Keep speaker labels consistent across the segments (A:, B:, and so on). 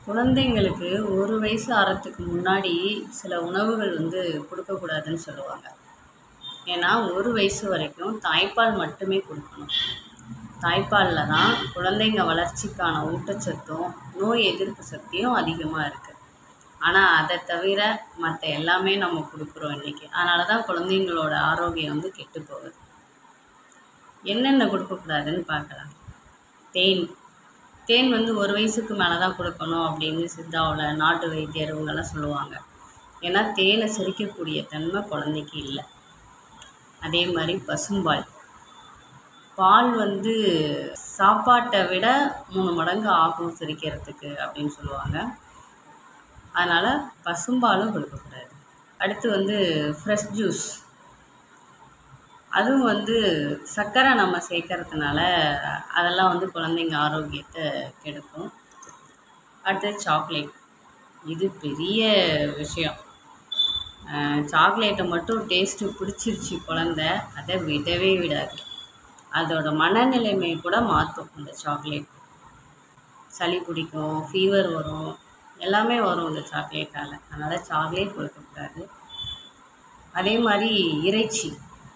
A: குழந்தைங்களுக்கு 1 வயசு ஆறதுக்கு முன்னாடி சில உணவுகள் கொடுக்கக்கூடாதுன்னு சொல்லுவாங்க. ஏன்னா 1 வயசு வரைக்கும் தாய்ப்பால் மட்டுமே கொடுக்கணும். தாய்ப்பாலில் தான் குழந்தைங்க வளர்ச்சிக்கான ஊட்டச்சத்தும் நோய் எதிர்ப்பு சக்தியும் அதிகமாக இருக்குது. ஆனால் அதை தவிர மற்ற எல்லாமே நம்ம கொடுக்குறோம் இன்றைக்கி. அதனால தான் குழந்தைங்களோட ஆரோக்கியம் கெட்டு போகுது. என்னென்ன கொடுக்கக்கூடாதுன்னு பார்க்கலாம். தேன் 1 வயசுக்கு மேலே தான் கொடுக்கணும் அப்படின்னு சித்தாவில் நாட்டு வைத்தியர் இவங்கெல்லாம் சொல்லுவாங்க. ஏன்னா தேனை செரிக்கக்கூடிய தன்மை குழந்தைக்கு இல்லை. அதே மாதிரி பால் சாப்பாட்டை விட 3 மடங்கு ஆகும் செரிக்கிறதுக்கு அப்படின்னு சொல்லுவாங்க. அதனால் பசும்பாலும் கொடுக்கக்கூடாது. அடுத்து ஃப்ரெஷ் ஜூஸ், அதுவும் சர்க்கரை நம்ம சேர்க்கறதுனால அதெல்லாம் குழந்தைங்க ஆரோக்கியத்தை கெடுக்கும். அடுத்தது சாக்லேட், இது பெரிய விஷயம். சாக்லேட்டை மட்டும் டேஸ்ட்டு பிடிச்சிருச்சு குழந்தை, அதை விடவே விடாது. அதோட மனநிலைமையை கூட மாற்றும் இந்த சாக்லேட். சளி பிடிக்கும், ஃபீவர் வரும், எல்லாமே வரும் இந்த சாக்லேட்டால். அதனால் சாக்லேட் கொடுக்கக்கூடாது. அதே மாதிரி இறைச்சி,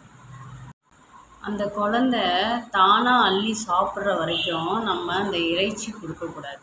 A: அந்த குழந்தை தானாக அள்ளி சாப்பிட்ற வரைக்கும் நம்ம அந்த இறைச்சி கொடுக்கக்கூடாது.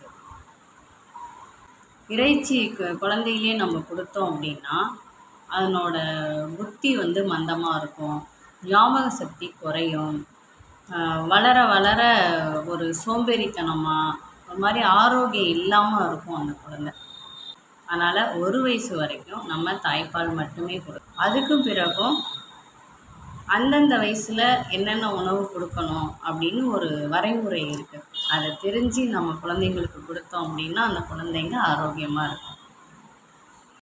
A: இறைச்சி குழந்தையிலே நம்ம கொடுத்தோம் அப்படின்னா அதனோட புத்தி மந்தமாக இருக்கும், ஞாபக சக்தி குறையும், வளர வளர ஒரு சோம்பேறித்தனமாக ஒரு மாதிரி ஆரோக்கியம் இல்லாமல் இருக்கும் அந்த குழந்தை. அதனால் 1 வயசு வரைக்கும் நம்ம தாய்ப்பால் மட்டுமே கொடுக்கணும். அதுக்கும் பிறகும் அந்தந்த வயசில் என்னென்ன உணவு கொடுக்கணும் அப்படின்னு ஒரு வரைமுறை இருக்குது. அதை தெரிஞ்சு நம்ம குழந்தைங்களுக்கு கொடுத்தோம் அப்படின்னா அந்த குழந்தைங்க ஆரோக்கியமாக இருக்கும்.